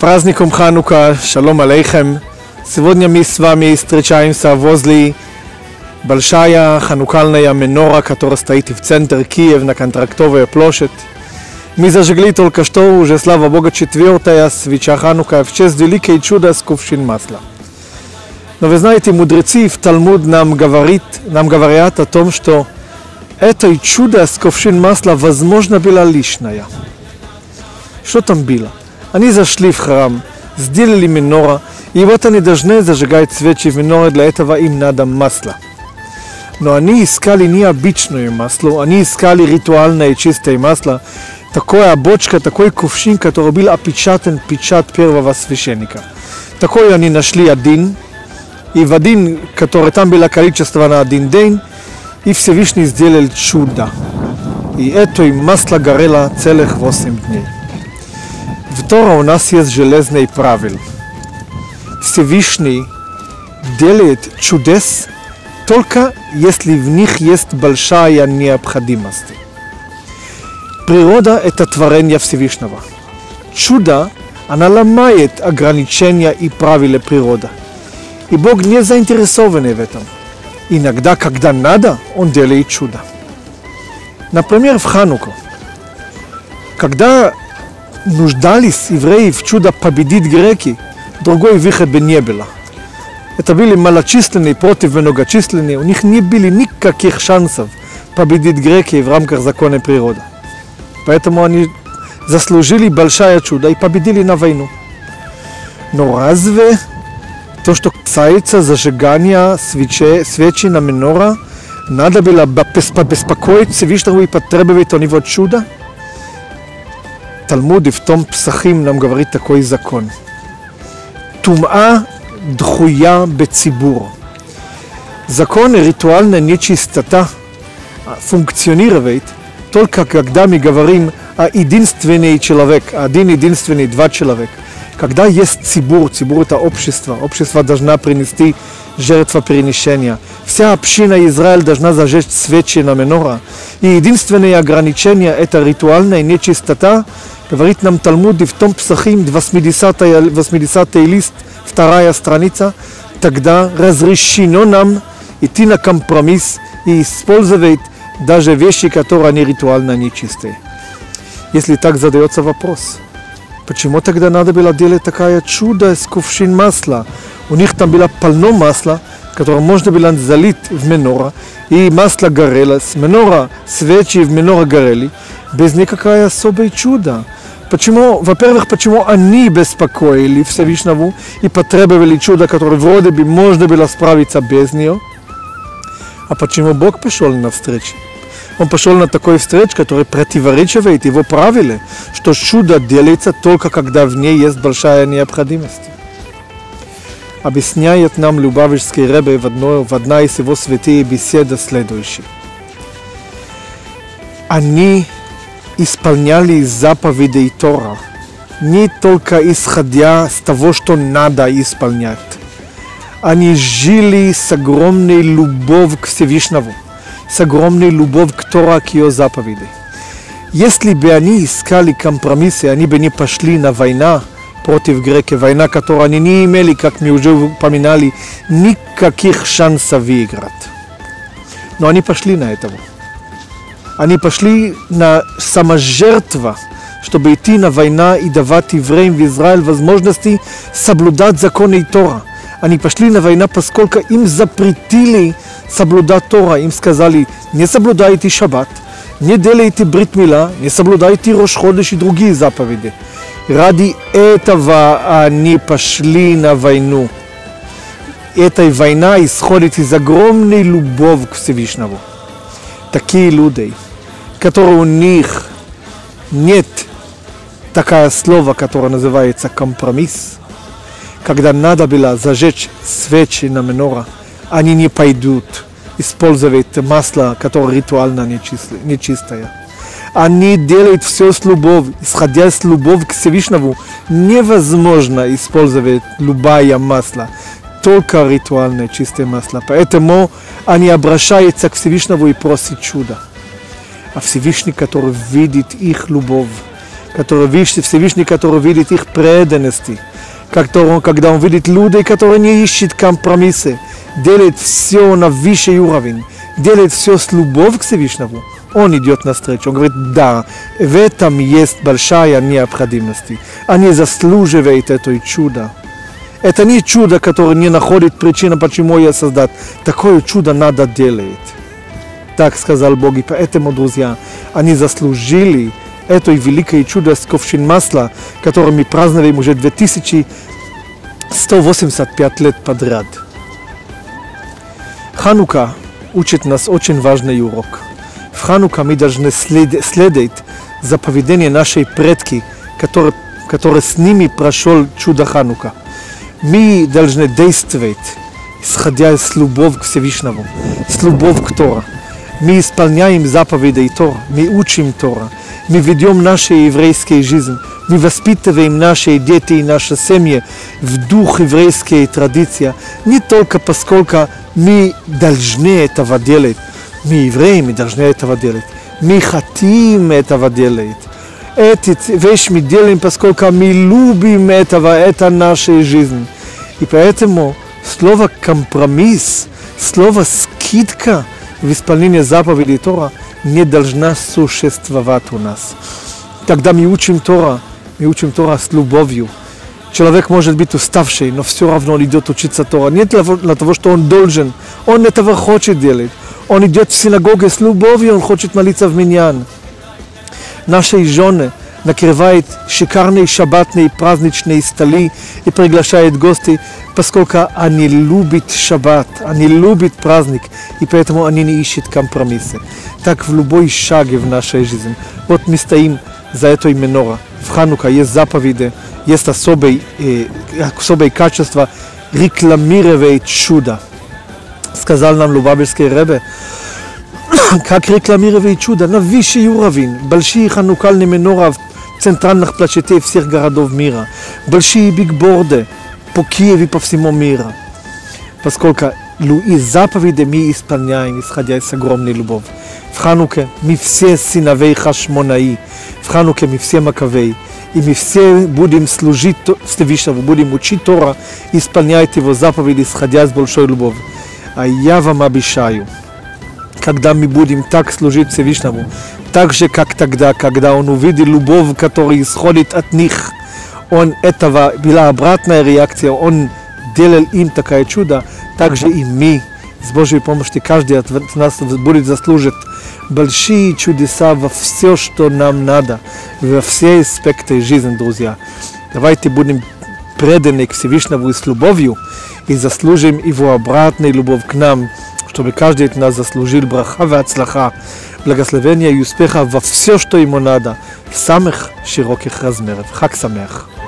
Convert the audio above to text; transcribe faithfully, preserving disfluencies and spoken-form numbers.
праздником Ханука, шалом алейхем. Сегодня мы с вами встречаемся возле большая ханукальная менора, которая стоит в центре Киева на Контрактовой площади. Мы зажгли только что, уже, слава Богу, четвертая свеча Ханука в честь великой чуда с кувшин масла. Но вы знаете, мудрецы в Талмуд нам, говорит, нам говорят о том, что это чудо с кувшин масла возможно было лишнее. Что там было? Они зашли в храм, сделали минора, и вот они должны зажигать свечи в миноре, для этого им надо масло. Но они искали не обычное масло, они искали ритуальное чистое масло, такая бочка, такой кувшин, который был опечатан печать первого священника. Такой они нашли один, и в один, который там было количество на один день, и Всевышний сделал чудо. И это масло горело целых восемь дней. В Торе у нас есть железный правило. Всевышний делает чудес только если в них есть большая необходимость. Природа – это творение Всевышнего. Чудо, она ломает ограничения и правила природы. И Бог не заинтересован в этом. Иногда, когда надо, Он делает чудо. Например, в Хануку. Когда нуждались евреи в чудо победить греки, другой выхода не было. Это были малочисленные против многочисленные, у них не было никаких шансов победить греки в рамках закона природы. Поэтому они заслужили большое чудо и победили на войну. Но разве то, что касается зажигания свечи, свечи на минора, надо было побеспокоить Всевышнего и потребовать у него чуда? Талмуд в том Псахим нам говорит такой закон. Тум'a дхуя бецибур. Закон ритуальная нечистота функционирует только когда мы говорим о единственный человек, один единственный, два человека. Когда есть цибур, цибур это общество, общество должна принести жертвоприношения. Вся община Израиля должна зажечь свечи на минора. И единственное ограничение это ритуальная нечистота, говорит нам Талмуд в том Псахим, восьмидесятый лист, вторая страница, тогда разрешено нам идти на компромисс и использовать даже вещи, которые не ритуально нечистые. Если так задается вопрос, почему тогда надо было делать такое чудо с кувшин масла? У них там было полно масла, которое можно было залить в минора, и масло горело, с минора свечи в минора горели, без никакого особого чуда. Почему, во-первых, почему они беспокоили Всевышнего и потребовали чуда, которое вроде бы можно было справиться без нее? А почему Бог пошел на встречу? Он пошел на такой встречу, который противоречивает его правилу, что чудо делается только когда в ней есть большая необходимость. Объясняет нам Любавичский Ребе в, одной, в одной из его святых бесед следующий. Они исполняли заповеди Тора не только исходя с того, что надо исполнять. Они жили с огромной любовью к Всевышнему, с огромной любовью к Торе, к ее заповедям. Если бы они искали компромиссы, они бы не пошли на войну против греков, война, которую они не имели, как мы уже упоминали, никаких шансов выиграть. Но они пошли на это. Они пошли на саможертву, чтобы идти на войну и давать евреям в Израиль возможности соблюдать законы Тора. Они пошли на войну, поскольку им запретили соблюдать Тора. Им сказали, не соблюдайте шаббат, не делайте брит мила, не соблюдайте Рош ходеш и другие заповеди. Ради этого они пошли на войну. Эта война исходит из огромной любви к Всевышнему. Такие люди, которые у них нет такое слово, которое называется компромисс, когда надо было зажечь свечи на минора, они не пойдут использовать масло, которое ритуально нечистое. Они делают все с любовью, исходя с любовью к Всевышнему. Невозможно использовать любое масло, только ритуальное чистое масло. Поэтому они обращаются к Всевышнему и просят чуда. А Всевышний, который видит их любовь, который Всевышний, который видит их преданности, когда он видит людей, которые не ищут компромиссы, делает все на высший уровень, делает все с любовью к Всевышнему, он идет навстречу. Он говорит, да, в этом есть большая необходимость. Они заслуживают это чудо. Это не чудо, которое не находит причину, почему я создал. Такое чудо надо делать. Так сказал Бог. И поэтому, друзья, они заслужили это великое чудо с ковшин масла, которое мы празднуем уже две тысячи сто восемьдесят пять лет подряд. Ханука учит нас очень важный урок. В Ханука мы должны следовать за поведением нашей предки, который, который с ними прошел чудо Ханука. Мы должны действовать, исходя с любовью к Всевышнему, с любовью к Торе. Мы исполняем заповеди Тора, мы учим Тора, мы ведем нашу еврейскую жизнь, мы воспитываем наши дети и наши семьи в дух еврейской традиции, не только поскольку мы должны этого делать, мы евреи, мы должны этого делать, мы хотим этого делать. Эти вещи мы делаем, поскольку мы любим этого, это наша жизнь. И поэтому слово «компромисс», слово «скидка» в исполнении заповедей Тора не должна существовать у нас. Когда мы учим Тора, мы учим Тора с любовью. Человек может быть уставший, но все равно он идет учиться Тора. Не для того, что он должен, он этого хочет делать. Он идет в синагогу с любовью, он хочет молиться в миньян. Наши жены накрывают шикарные шаббатные праздничные столы и приглашают гостей, поскольку они любят шаббат, они любят праздник, и поэтому они не ищут компромиссы. Так в любой шаге в нашей жизни. Вот мы стоим за этой менора. В Ханука есть заповеди, есть особые, э, особые качества рекламировать чудо. Сказал нам Лубавичский Ребе, как рекламировать чудо на высший уровень. Большие ханукальные менора в центральных площадях всех городов мира. Большие бигборды по Киеву и по всему миру. Поскольку из заповедей мы исполняем, исходя из огромной любовью. В Хануке мы все сыновей Хашмонаи. В Хануке мы все Маковей. И мы все будем служить Всевышнему, будем учить Тора, исполнять его заповеди, исходя из большой любовью. А я вам обещаю, когда мы будем так служить Всевышнему, так же, как тогда, когда он увидел любовь, которая исходит от них, он этого, была обратная реакция, он делал им такое чудо, так же и мы, с Божьей помощью, каждый от нас будет заслужить большие чудеса во все, что нам надо, во все аспекты жизни, друзья. Давайте будем преданы к Всевышнему и с любовью, и заслужим его обратную любовь к нам, чтобы каждый из нас заслужил браха и ацлаха, благословения и успеха во все, что ему надо, в самых широких размерах. Хаг самех.